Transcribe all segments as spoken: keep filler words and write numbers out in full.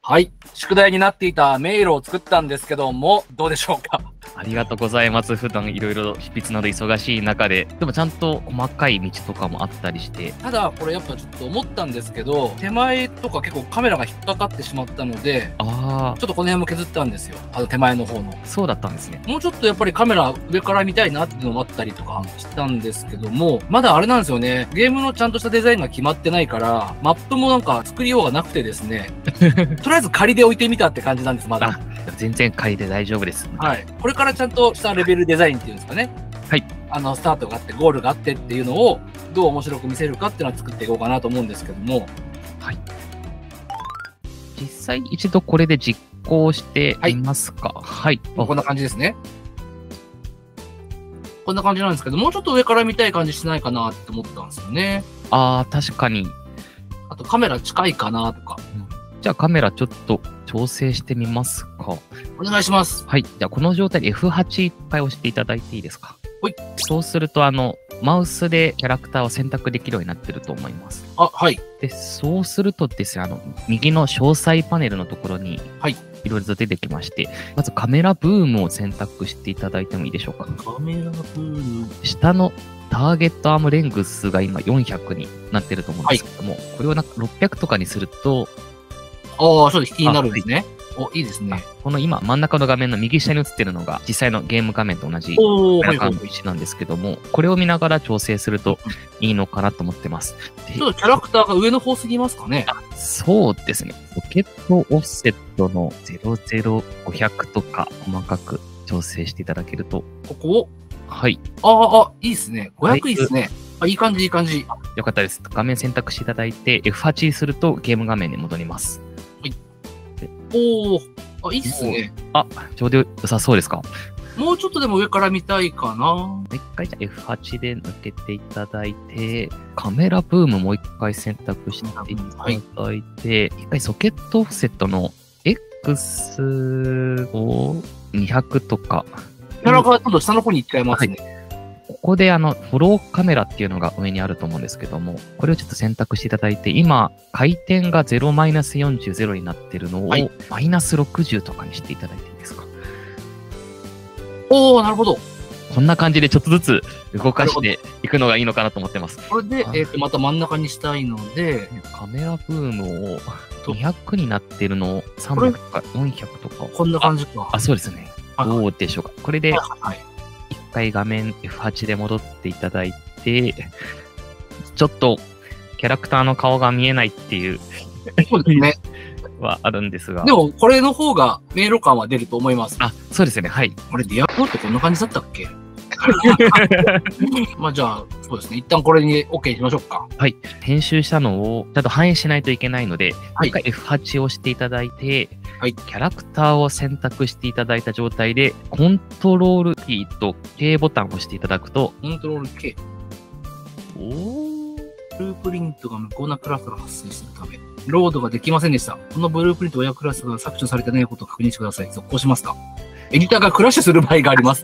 はい。宿題になっていた迷路を作ったんですけども、どうでしょうか。 ありがとうございます。普段いろいろ執筆など忙しい中で、でもちゃんと細かい道とかもあったりして。 ただ、これやっぱちょっと思ったんですけど、手前とか結構カメラが引っかかってしまったので、 ああ。 ちょっとこの辺も削ったんですよ。あの手前の方の。 そうだったんですね。 もうちょっとやっぱりカメラ上から見たいなっていうのもあったりとかしたんですけども、まだあれなんですよね。ゲームのちゃんとしたデザインが決まってないから、マップもなんか作りようがなくてですね、とりあえず仮で置いてみたって感じなんです、まだ。 全然仮で大丈夫です。 はい。これからちゃんとしたレベルデザインっていうんですかね。 はい。 あの、スタートがあって、ゴールがあってっていうのを、どう面白く見せるかっていうのは作っていこうかなと思うんですけども。 はい。実際一度これで実行してみますか。はい。はい、 こんな感じですね。こんな感じなんですけど、もうちょっと上から見たい感じしないかなって思ったんですよね。 ああ、確かに。 あとカメラ近いかなとか。 うん、じゃあカメラちょっと調整してみますか。 お願いします。 はい。じゃあこの状態で エフはち いっかい押していただいていいですか。 はい。 そうすると、あの、マウスでキャラクターを選択できるようになってると思います。 あ、はい。 で、そうするとですね、あの、右の詳細パネルのところに、はい。いろいろと出てきまして、まずカメラブームを選択していただいてもいいでしょうか。 カメラブーム。 下のターゲットアームレングスが今よんひゃくになってると思うんですけども、はい、これをなんかろっぴゃくとかにすると、 ああ、そうです。引きになるんですね。お、いいですね。 この今、真ん中の画面の右下に映ってるのが、実際のゲーム画面と同じカメラカードの位置なんですけども、これを見ながら調整するといいのかなと思ってます。 ちょっとキャラクターが上の方すぎますかね。 あ、そうですね。ポケットオフセットのゼロゼロごひゃくとか細かく調整していただけると。 ここをはい。 ああ、あ、いいですね。ごひゃくいいですね。あ、いい感じ、いい感じ。 よかったです。画面選択していただいて、エフはち するとゲーム画面に戻ります。 はい。おー、あ、いいっすね。 あ、ちょうど良さそうですか。 もうちょっとでも上から見たいかな。 もう一回じゃあ エフはち で抜けていただいて、カメラブームもう一回選択していただいて、はい、一回ソケットオフセットの エックスをにひゃくとか。 キャラが今度下の方に行っちゃいますね。はい、 ここであの、フォローカメラっていうのが上にあると思うんですけども、これをちょっと選択していただいて、今、回転がゼロマイナスよんじゅう、ゼロになってるのを、はい、マイナスろくじゅうとかにしていただいていいですか。 おー、なるほど。 こんな感じでちょっとずつ動かしていくのがいいのかなと思ってます。 これで、えっと、また真ん中にしたいので、 カメラブームをにひゃくになってるのをさんびゃくとかよんひゃくとか。 こんな感じか。 あ、そうですね。どうでしょうか。これで、 はいはい一回画面 エフはち で戻っていただいて、ちょっとキャラクターの顔が見えないっていうそうですね。 はあるんですが。 でも、これの方が迷路感は出ると思います。 あ、そうですね。はい。 これディアボってこんな感じだったっけまあじゃあ、そうですね。一旦これに OK にしましょうか。 はい。編集したのをちゃんと反映しないといけないので、 はい、 一回 エフはち を押していただいて、 はい、 キャラクターを選択していただいた状態で、コントロールキーと K ボタンを押していただくと、 コントロール K。 おー。 ブループリントが無効なクラスが発生するため、ロードができませんでした。このブループリント親クラスが削除されてないことを確認してください。続行しますか。エディターがクラッシュする場合があります。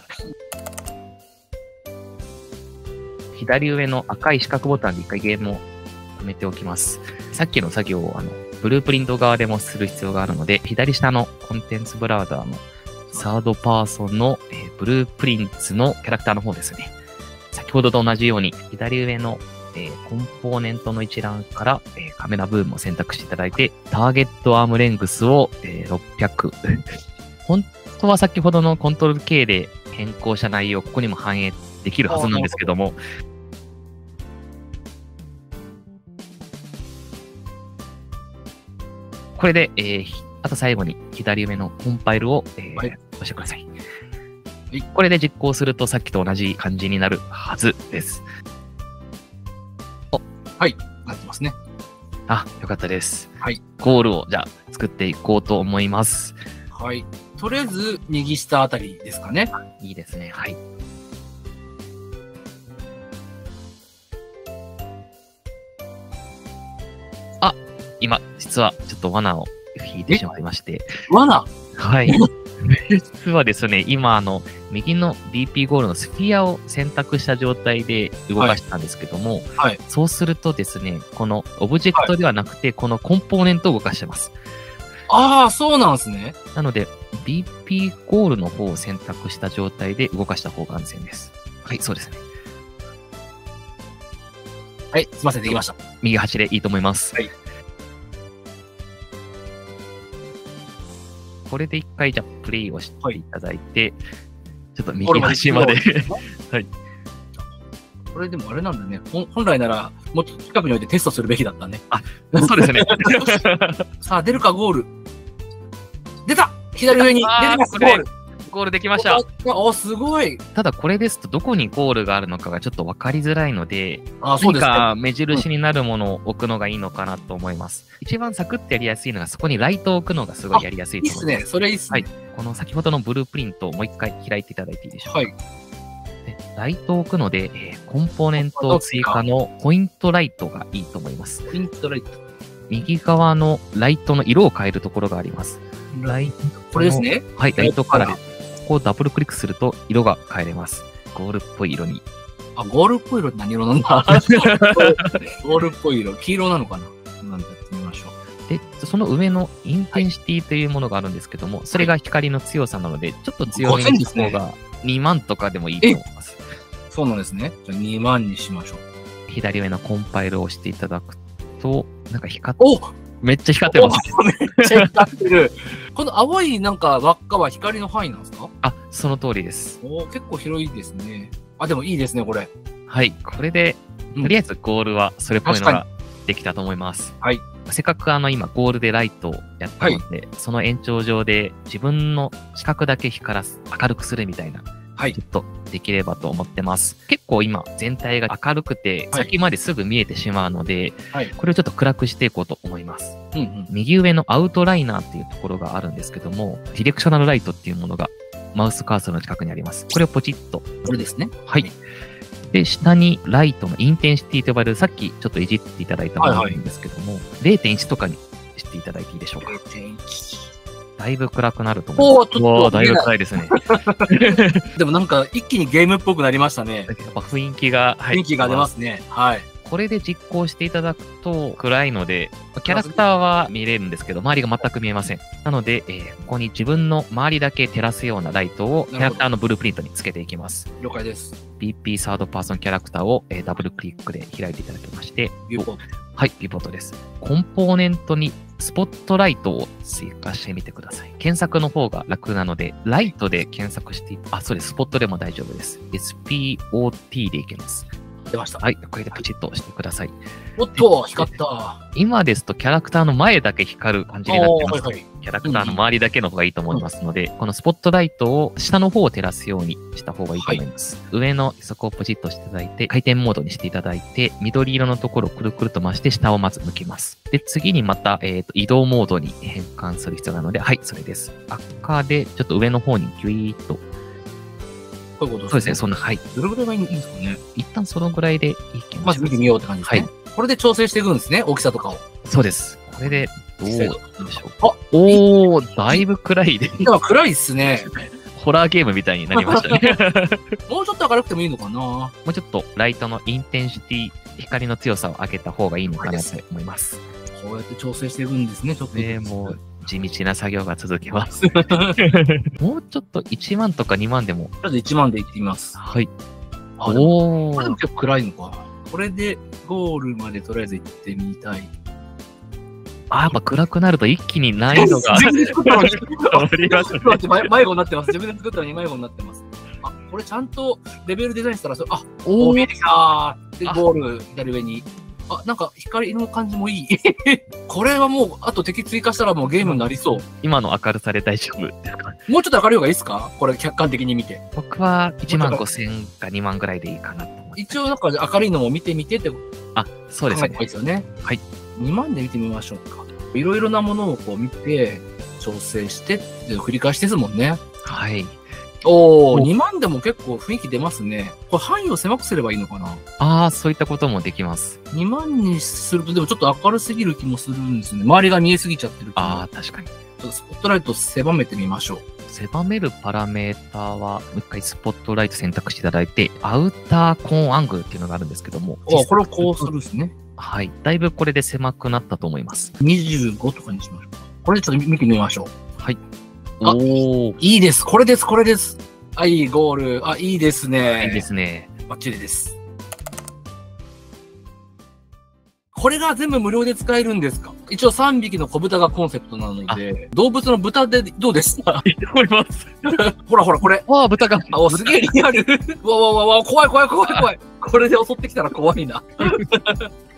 左上の赤い四角ボタンで一回ゲームを止めておきます。さっきの作業をあのブループリント側でもする必要があるので、左下のコンテンツブラウザーのサードパーソンの、えー、ブループリンツのキャラクターの方ですね。先ほどと同じように、左上の、えー、コンポーネントの一覧から、えー、カメラブームを選択していただいて、ターゲットアームレングスを、えー、ろっぴゃく。本当は先ほどのコントロール K で変更した内容をここにも反映できるはずなんですけども、これで、えー、あと最後に左上のコンパイルを、えーはい、押してください。はい、これで実行するとさっきと同じ感じになるはずです。 お、はい、なってますね。 あ、よかったです。 はい。 ゴールをじゃあ作っていこうと思います。 はい。とりあえず右下あたりですかね。 いいですね。はい。あ、今、実はちょっと罠を引いてしまいまして。 罠？ はい。実はですね、今、あの、右の ビーピー ゴールのスフィアを選択した状態で動かしたんですけども、 はいはい、 そうするとですね、このオブジェクトではなくて、このコンポーネントを動かしてます。 ああ、そうなんですね。 なので、ビーピー ゴールの方を選択した状態で動かした方が安全です。はい、そうですね。 はい、すいません、できました。 右端でいいと思います。 はい。 これで一回、じゃあ、プレイをしていただいて、はい、ちょっと右端まで。 はい。 これでもあれなんだね。本来なら、もっと近くに置いてテストするべきだったね。 あ、そうですね。 さあ、出るか、ゴール。出た左上に出てます、ゴール。 ゴールできました。 お、すごい。 ただこれですとどこにゴールがあるのかがちょっと分かりづらいので、 あ、そうですね。 何か目印になるものを置くのがいいのかなと思います。うん、一番サクッとやりやすいのがそこにライトを置くのがすごいやりやすいと思います。 いいですね。それいいっすね。 はい。この先ほどのブループリントをもう一回開いていただいていいでしょうか。 はい。 でライトを置くので、えー、コンポーネント追加のポイントライトがいいと思います。 ポイントライト。 右側のライトの色を変えるところがあります。ライト。 これですね。 はい、ライトカラー。ここをダブルクリックすると色が変えれます。ゴールっぽい色に。 あ、ゴールっぽい色って何色なんだゴールっぽい色。黄色なのかななんてやってみましょう。で、その上のインテンシティというものがあるんですけども、はい、それが光の強さなので、ちょっと強めにした方がにまんとかでもいいと思います。 そうなんですね。じゃあにまんにしましょう。 左上のコンパイルを押していただくと、なんか光って、 おめっちゃ光ってます。 めっちゃ光ってる。この青いなんか輪っかは光の範囲なんですか？ あ、その通りです。 お結構広いですね。あ、でもいいですね、これ。 はい。これで、とりあえずゴールはそれっぽいのができたと思います。 はい。 せっかくあの今ゴールでライトをやったので、はい、その延長上で自分の視覚だけ光らす、明るくするみたいな。はい。ちょっとできればと思ってます。結構今全体が明るくて、先まですぐ見えてしまうので、はい、これをちょっと暗くしていこうと思います。うんうん、右上のアウトライナーっていうところがあるんですけども、ディレクショナルライトっていうものがマウスカーソルの近くにあります。これをポチッと。 これですね。 はい。で、下にライトのインテンシティと呼ばれる、さっきちょっといじっていただいたものがあるんですけども、はいはい、れいてんいち とかにしていただいていいでしょうか。れいてんいち。だいぶ暗くなると思います。おー、ちょっと。だいぶ暗いですね。 でもなんか一気にゲームっぽくなりましたね。 やっぱ雰囲気が、 はい、雰囲気が出ますね。はい。 これで実行していただくと暗いので、キャラクターは見れるんですけど、周りが全く見えません。なので、えー、ここに自分の周りだけ照らすようなライトをキャラクターのブループリントにつけていきます。 了解です。 ビーピー サードパーソンキャラクターを、えー、ダブルクリックで開いていただきまして、 ビューポート。 はい、ビューポートです。コンポーネントにスポットライトを追加してみてください。検索の方が楽なので、ライトで検索して、あ、そうです。スポットでも大丈夫です。エスピーオーティー でいけます。 出ました。 はい、これでプチッと押してください。 おっと、光った。 今ですとキャラクターの前だけ光る感じになってます。はいはい、キャラクターの周りだけの方がいいと思いますので、うん、このスポットライトを下の方を照らすようにした方がいいと思います。はい、上のそこをポチッとしていただいて、回転モードにしていただいて、緑色のところをくるくると回して下をまず向きます。で、次にまた、えっと、移動モードに変換する必要なので、はい、それです。赤でちょっと上の方にギュイーッとこういうことですね。 そうですね、そんな、はい。 どれぐらいがいいんですかね。 一旦そのぐらいでいい気がします。 まず見てみようって感じですね。はい。これで調整していくんですね、大きさとかを。 そうです。これで、どうでしょうか。あ、おー、だいぶ暗いで。 でも暗いっすね。 ホラーゲームみたいになりましたね。 もうちょっと明るくてもいいのかな。もうちょっとライトのインテンシティ、光の強さを上げた方がいいのかなと思います。 こうやって調整していくんですね、ちょっと。 ね、もう。地道な作業が続きます。もうちょっといちまんとかにまんでも。 とりあえずいちまんでいってみます。 はい。 おー。これでも結構暗いのか。これでゴールまでとりあえず行ってみたい。 あ、やっぱ暗くなると一気に難易度が。 自分で作ったのに。迷子になってます。自分で作ったのに迷子になってます。あ、これちゃんとレベルデザインしたら、あ、おー、見えてきたー。で、ゴール左上に。あ、なんか光の感じもいい。これはもう、あと敵追加したらもうゲームになりそう。 今の明るさで大丈夫ですか？ もうちょっと明るい方がいいですか？これ客観的に見て。 僕はいちまんごせんかにまんぐらいでいいかなと思います。 一応なんか明るいのも見てみてって。 あ、そうですね。 考えた方がいいですよね。 はい。 にまんで見てみましょうか。いろいろなものをこう見て、調整してって繰り返しですもんね。 はい。 おー、にまんでも結構雰囲気出ますね。これ範囲を狭くすればいいのかな？ ああ、そういったこともできます。 にまんにするとでもちょっと明るすぎる気もするんですね。周りが見えすぎちゃってる。 ああ、確かに。ちょっとスポットライト狭めてみましょう。 狭めるパラメーターは、もう一回スポットライト選択していただいて、アウターコーンアングルっていうのがあるんですけども。 あ、これをこうするんですね。 はい。だいぶこれで狭くなったと思います。 にじゅうごとかにしましょうか。 これちょっと見てみましょう。 はい。 あおー。 いいです。これです、これです。はい、ゴール。あ、いいですね。 いいですね。 バッチリです。これが全部無料で使えるんですか？一応さんびきの小豚がコンセプトなので、動物の豚でどうですか？ いいと思います。 ほらほら、これ。 わあ、豚が。 あ、お、すげえリアル。わわわわ、怖い怖い怖い怖い。これで襲ってきたら怖いな。